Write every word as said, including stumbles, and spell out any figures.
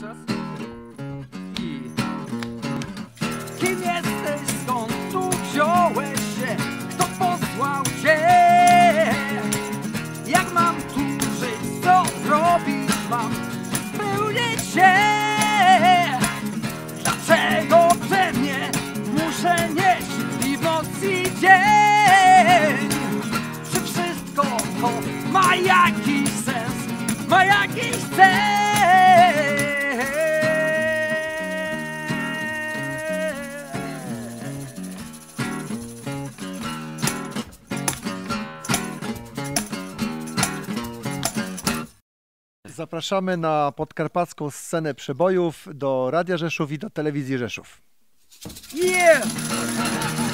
raz. I... Kim jesteś, skąd tu wziąłeś się? Kto posłał cię? Jak mam tu żyć, co robić mam? Spełnić się. Dlaczego przednie muszę nieść i w noc i dzień? Czy wszystko to ma jakiś sens? Ma jakiś cel? Zapraszamy na podkarpacką scenę przebojów do Radia Rzeszów i do Telewizji Rzeszów. Yeah!